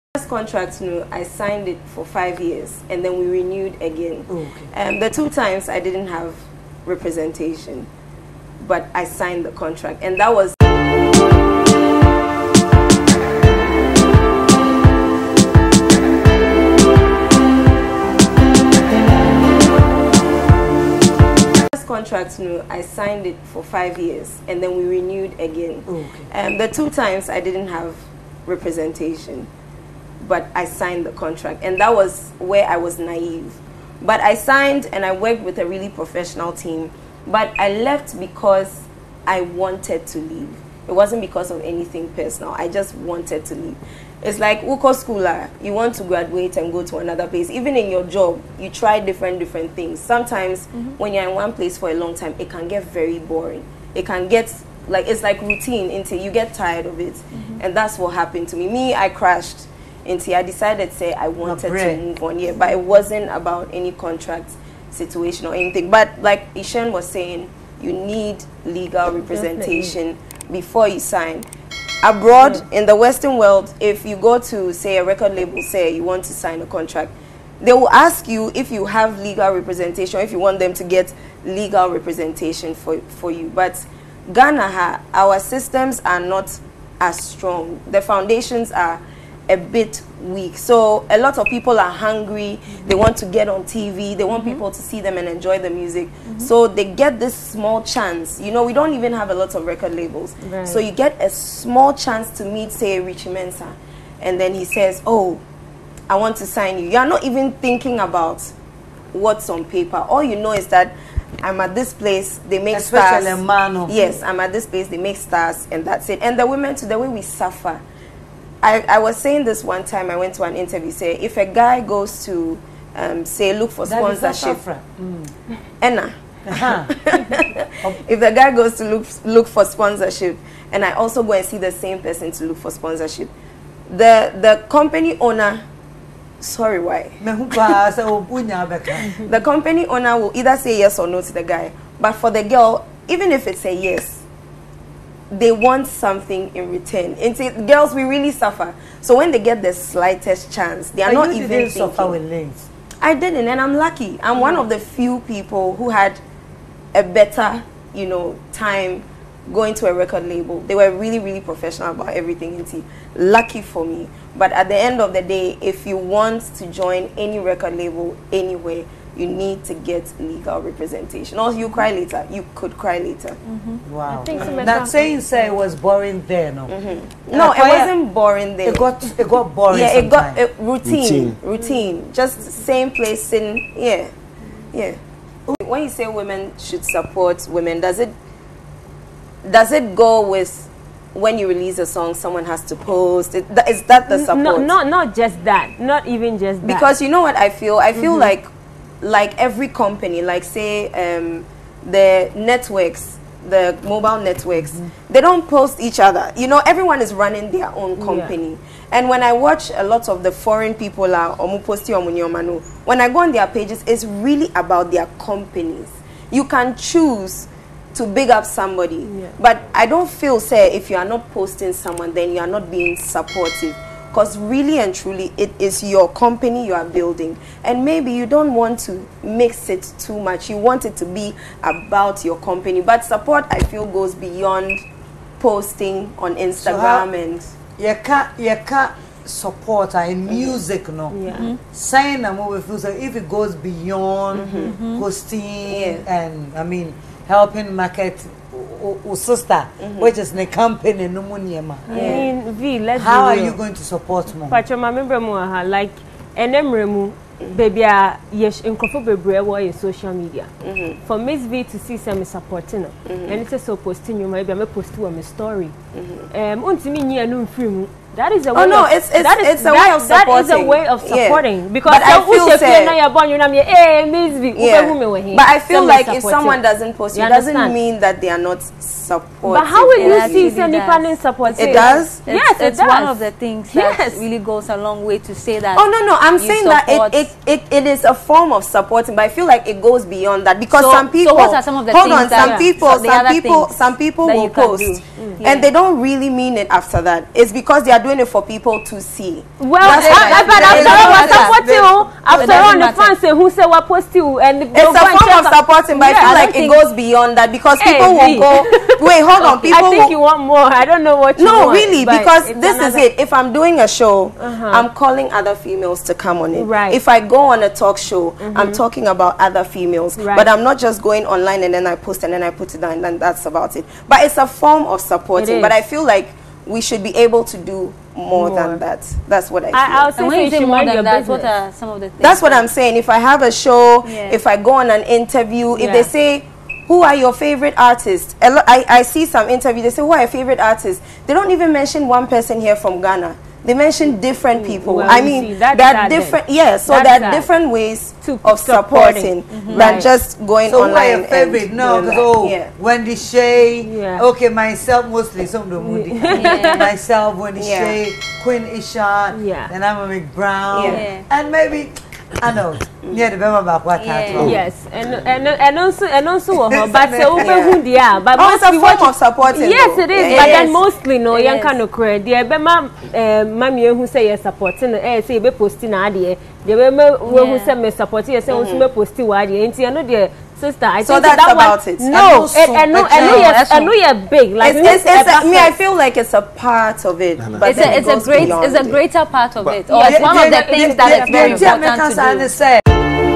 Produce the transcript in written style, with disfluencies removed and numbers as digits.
First contract, I signed it for 5 years, and then we renewed again. Okay. The 2 times I didn't have representation, but I signed the contract, and that was. Contract, I signed it for 5 years, and then we renewed again. Okay. The 2 times I didn't have representation, but I signed the contract, and that was where I was naive. But I signed, and I worked with a really professional team, but I left because I wanted to leave. It wasn't because of anything personal. I just wanted to leave. It's like Uko schooler, you want to graduate and go to another place. Even in your job, you try different things. Sometimes when you're in one place for a long time, it can get very boring. It can get like, it's like routine until you get tired of it. And that's what happened to me. I crashed until I decided, say, I wanted to move on. Yeah, but it wasn't about any contract situation or anything. But like Ishan was saying, you need legal representation before you sign. Abroad, in the Western world, if you go to, say, a record label, say you want to sign a contract, they will ask you if you have legal representation, if you want them to get legal representation for you. But Ghana, our systems are not as strong. The foundations are a bit weak. So a lot of people are hungry. They want to get on TV. They want people to see them and enjoy the music. So they get this small chance. You know, we don't even have a lot of record labels. Right. So you get a small chance to meet, say, Richie Mensah. And then he says, oh, I want to sign you. You're not even thinking about what's on paper. All you know is that I'm at this place, they make stars. Yes, I'm at this place, they make stars, and that's it. And the women, to the way we suffer. I was saying this one time, I went to an interview, say, if a guy goes to, say, look for sponsorship. Enna. If the guy goes to look for sponsorship, and I also go and see the same person to look for sponsorship, the company owner, sorry, why? The company owner will either say yes or no to the guy. But for the girl, even if it's a yes, they want something in return. And girls, we really suffer. So when they get the slightest chance, they are not even thinking. Suffer with Lynx. I didn't, and I'm lucky. I'm one of the few people who had a better, you know, time going to a record label. They were really professional about everything. Lucky for me. But at the end of the day, if you want to join any record label anywhere, you need to get legal representation. Or you cry later. You could cry later. Wow. That saying say it was boring there, no? No, it wasn't boring there. It got boring. Yeah, it got routine. Just same place, sitting. Yeah. When you say women should support women, does it go with when you release a song, someone has to post? Is that the support? Not just that. Not even just that. Because you know what I feel? I feel like every company, like say the networks, the mobile networks, they don't post each other. You know, everyone is running their own company. And when I watch a lot of the foreign people, when I go on their pages, it's really about their companies. You can choose to big up somebody, but I don't feel, say, if you are not posting someone, then you are not being supportive. Because really and truly, it is your company you are building. And maybe you don't want to mix it too much. You want it to be about your company. But support, I feel, goes beyond posting on Instagram. And you can't support in music, no? Saying a movie feels like if it goes beyond posting and, I mean, helping market sister, which is the company, no money, how are you going to support mom? But I remember more like baby, yes, in coffee social media. For Mzvee to see some supporting, and it's so posting you maybe I'm post to a story. That is a way. Oh no, it's a way of supporting. That is a way of supporting because but I feel but I feel like if someone doesn't post, it doesn't mean that they are not supporting. But how will you see any support? It does. Yes, it's one of the things that really goes a long way to say that. Oh no, I'm saying that it is a form of supporting, but I feel like it goes beyond that because some people. So what are some of the things some people will post and they don't really mean it after that. It's because they are are doing it for people to see. Well, after all, the fans say who say what post you, and it's a form of supporting, but I feel like it goes beyond that because people will go. Wait, hold on. People I think you want more. I don't know what you want. No, really, because this is it. If I'm doing a show, I'm calling other females to come on it. Right. If I go on a talk show, I'm talking about other females, but I'm not just going online and then I post and then I put it down and then that's about it. But it's a form of supporting. But I feel like we should be able to do more than that. That's what I feel. I'll say when you say more than that, what are some of the things? That's what I'm saying. If I have a show, if I go on an interview, if they say, who are your favorite artists? I see some interview, they say, who are your favorite artists? They don't even mention one person here from Ghana. They mention different people. Well, I mean, there are different, so there are different ways of supporting than just going online. So who are your favorite? No, because Wendy Shay, okay, myself mostly, some of the Moody. Myself, Wendy Shay, Queen Isha, then I'm a McBrown, and maybe, I know, the Bema back what yes, and also but so but it's a form of supporting. Yes, it is, but then mostly no, young kind of credit. The Bema mommy who say you're supporting, say be posting idea. The Bema who say me supporting, say also be posting idea. And you know the sister, I so think that's that about it. No, I know you're big. Like me, I feel like it's a part of it, but it's a greater part of it. Or it's one of the things that is very important to do.